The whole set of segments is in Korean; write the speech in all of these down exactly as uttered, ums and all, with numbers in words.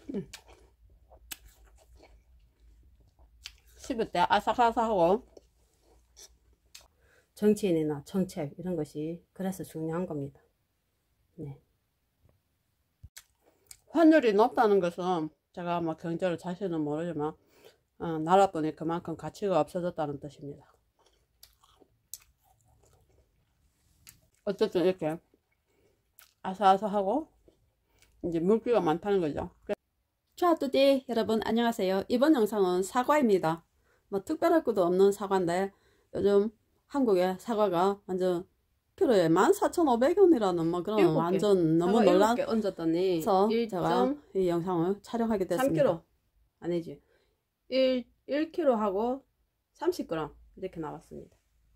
음. 씹을 때 아삭아삭하고, 정치인이나 정책 이런 것이 그래서 중요한 겁니다. 네. 환율이 높다는 것은 제가 뭐 경제를 자세히는 모르지만 어, 나라뿐이 그만큼 가치가 없어졌다는 뜻입니다. 어쨌든 이렇게 아삭아삭하고 이제 물기가 많다는 거죠. 자, 뚜디 여러분 안녕하세요. 이번 영상은 사과입니다. 뭐 특별할 것도 없는 사과인데 요즘 한국의 사과가 완전 키로에 만 사천오백 원이라는 뭐 그런 완전 너무 놀라서 얹었더니 제가 이 영상을 촬영하게 됐습니다. 삼 킬로그램 아니지 일, 일 킬로그램 하고 삼십 그램 이렇게 나왔습니다.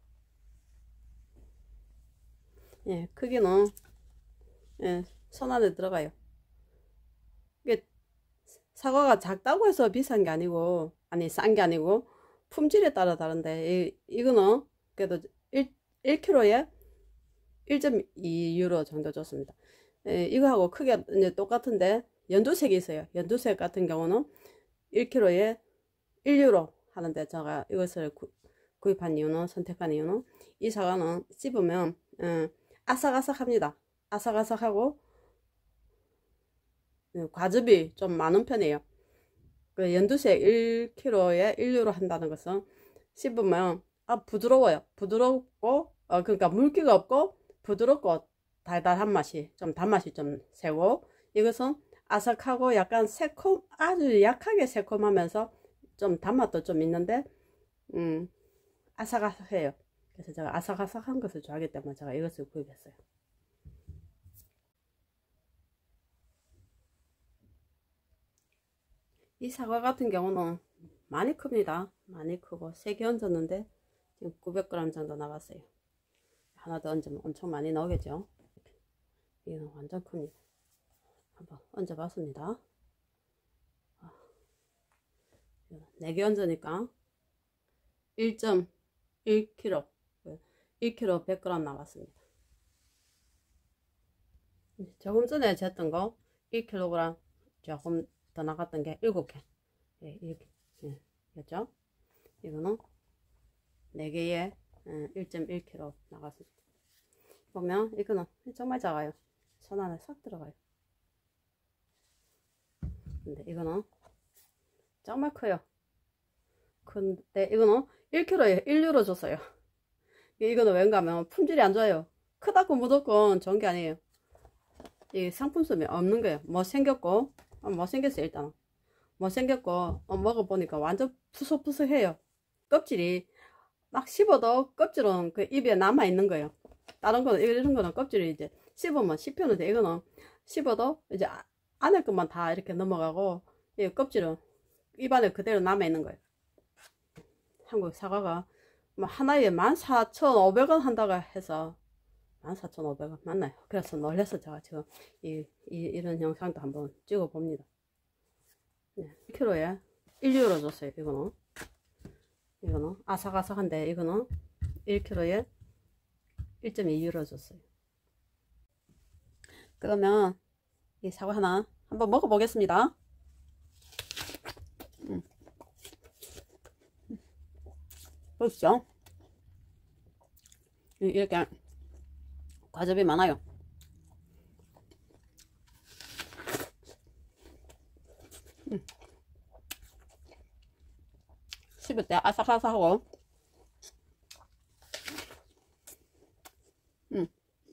예, 크기는 예, 손 안에 들어가요. 이게 사과가 작다고 해서 비싼 게 아니고 아니 싼 게 아니고 품질에 따라 다른데 이, 이거는 그래도 일, 일 킬로그램에 일 점 이 유로 정도 줬습니다. 예, 이거하고 크게 이제 똑같은데 연두색이 있어요. 연두색 같은 경우는 일 킬로그램에 일 유로 하는데 제가 이것을 구, 구입한 이유는 선택한 이유는 이 사과는 씹으면 음, 아삭아삭합니다. 아삭아삭하고 음, 과즙이 좀 많은 편이에요. 그 연두색 일 킬로그램에 일 유로 한다는 것은 씹으면 아 부드러워요. 부드럽고 어, 그러니까 물기가 없고 부드럽고 달달한 맛이 좀 단맛이 좀 세고 이것은 아삭하고 약간 새콤 아주 약하게 새콤하면서 좀 단맛도 좀 있는데 음 아삭아삭해요. 그래서 제가 아삭아삭한 것을 좋아하기 때문에 제가 이것을 구입했어요. 이 사과 같은 경우는 많이 큽니다. 많이 크고 세 개 얹었는데 지금 구백 그램 정도 나왔어요. 하나 더 얹으면 엄청 많이 나오겠죠. 이건 완전 큽니다. 한번 얹어 봤습니다. 네 개 얹으니까 일 점 일 킬로그램 일 킬로그램 백 그램 나왔습니다. 조금 전에 쟀던 거 일 킬로그램 조금 더 나갔던 게 일곱 개 예, 이렇게 예, 였죠. 이거는 네 개에 일 점 일 킬로그램 나갔습니다. 보면 이거는 정말 작아요. 손 안에 싹 들어가요. 근데 이거는 정말 커요. 근데 이거는 일 킬로그램에 일 유로 줬어요. 이거는 왠가 하면 품질이 안 좋아요. 크다고 무조건 좋은 게 아니에요. 이 상품성이 없는 거예요. 못생겼고 어, 못생겼어요. 일단 못생겼고 어, 먹어보니까 완전 푸석푸석해요. 껍질이 막 씹어도 껍질은 그 입에 남아 있는 거예요. 다른 거는 이런 거는 껍질이 이제 씹으면 씹히는데 이거는 씹어도 이제 안에 것만 다 이렇게 넘어가고 이 껍질은 입안에 그대로 남아 있는 거예요. 한국 사과가 뭐 하나에 만 사천오백 원 한다고 해서 만 사천오백 원 맞나요? 그래서 놀라서 제가 지금 이, 이, 이런 영상도 한번 찍어 봅니다. 네, 일 킬로그램에 일 유로 줬어요. 이거는 이거는 아삭아삭한데 이거는 일 킬로그램에 일 점 이 유로 줬어요. 그러면 이 사과 하나 한번 먹어 보겠습니다. 음. 보시죠. 이렇게 과즙이 많아요. 음. 씹을 때 아삭아삭하고 음.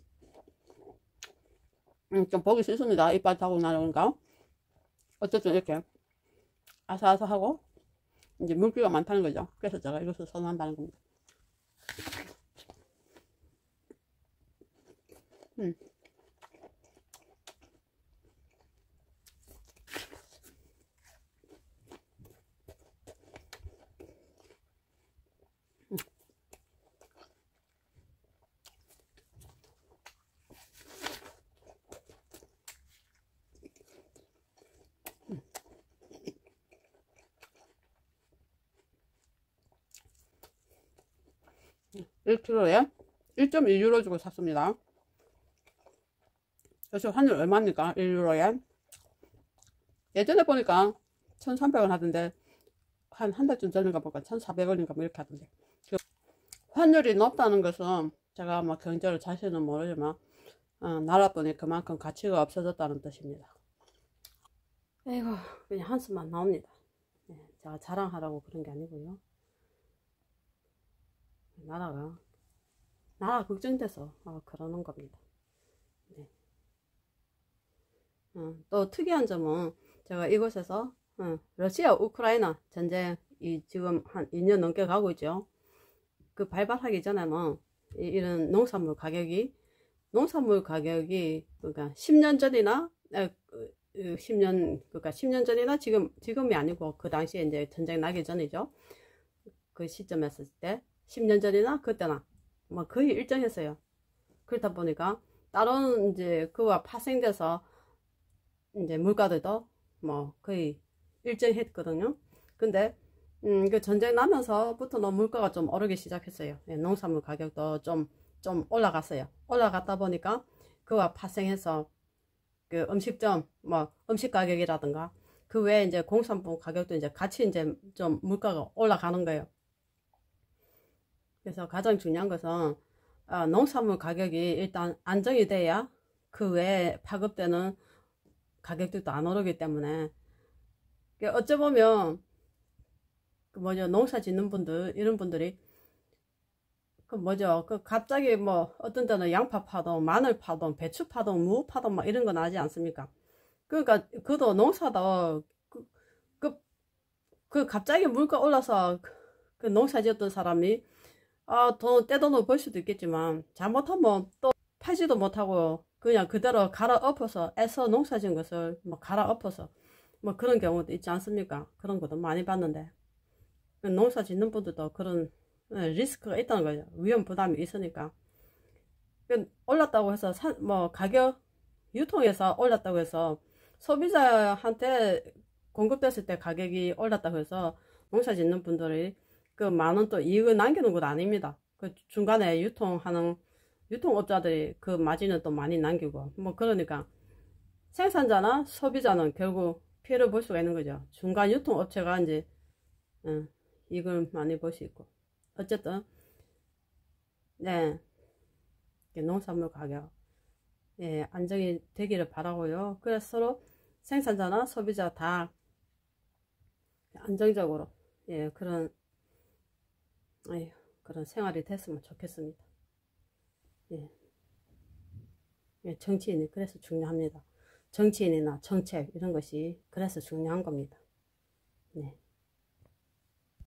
음, 좀 보기 싫습니다. 이빨 타고 나오니까. 어쨌든 이렇게 아삭아삭하고 이제 물기가 많다는 거죠. 그래서 제가 이것을 선호한다는 겁니다. 음. 음. 일 킬로그램에 일 점 일 유로 주고 샀습니다. 그래서 환율 얼마입니까? 일 유로에 예전에 보니까 천삼백 원 하던데, 한 한 달쯤 전인가 보니까 천사백 원인가 뭐 이렇게 하던데. 그 환율이 높다는 것은 제가 뭐 경제를 자세히는 모르지만, 어, 나라돈이 그만큼 가치가 없어졌다는 뜻입니다. 에이구, 그냥 한숨만 나옵니다. 네, 제가 자랑하라고 그런 게 아니고요. 나라가, 나라 걱정돼서 어, 그러는 겁니다. 네. 어, 또 특이한 점은 제가 이곳에서 어, 러시아 우크라이나 전쟁이 지금 한 이 년 넘게 가고 있죠. 그 발발하기 전에는 이, 이런 농산물 가격이 농산물 가격이 그러니까 십 년 전이나 에, 십 년 그러니까 십 년 전이나 지금 지금이 아니고 그 당시에 이제 전쟁 나기 전이죠. 그 시점에 했을 때 십 년 전이나 그때나 뭐 거의 일정했어요. 그렇다 보니까 다른 이제 그와 파생돼서 이제 물가들도 뭐 거의 일정했거든요. 근데 음, 그 전쟁 나면서부터는 물가가 좀 오르기 시작했어요. 예, 농산물 가격도 좀, 좀 올라갔어요. 올라갔다 보니까 그와 파생해서 그 음식점, 뭐 음식 가격이라든가 그 외에 이제 공산품 가격도 이제 같이 이제 좀 물가가 올라가는 거예요. 그래서 가장 중요한 것은 아, 농산물 가격이 일단 안정이 돼야 그 외에 파급되는 가격들도 안 오르기 때문에 어찌 보면 그 뭐죠 농사 짓는 분들 이런 분들이 그 뭐죠 그 갑자기 뭐 어떤 때는 양파 파동, 마늘 파동, 배추 파동, 무 파동 막 이런 거 나지 않습니까? 그러니까 그도 농사도 그, 그, 그 갑자기 물가 올라서 그 농사 지었던 사람이 아, 돈 떼돈을 벌 수도 있겠지만 잘못하면 또 팔지도 못하고 그냥 그대로 갈아엎어서 애써 농사 지은 것을 뭐 갈아엎어서 뭐 그런 경우도 있지 않습니까? 그런 것도 많이 봤는데 농사 짓는 분들도 그런 리스크가 있다는 거죠. 위험 부담이 있으니까 올랐다고 해서 사, 뭐 가격 유통에서 올랐다고 해서 소비자한테 공급됐을 때 가격이 올랐다고 해서 농사 짓는 분들이 그 많은 또 이익을 남기는 것도 아닙니다. 그 중간에 유통하는 유통업자들이 그 마진을 또 많이 남기고 뭐 그러니까 생산자나 소비자는 결국 피해를 볼 수가 있는 거죠. 중간 유통업체가 이제 음, 이익을 많이 볼 수 있고 어쨌든 네 농산물 가격 예, 안정이 되기를 바라고요. 그래서 서로 생산자나 소비자 다 안정적으로 예 그런 에휴, 그런 생활이 됐으면 좋겠습니다. 예. 예, 정치인이 그래서 중요합니다. 정치인이나 정책 이런 것이 그래서 중요한 겁니다. 네.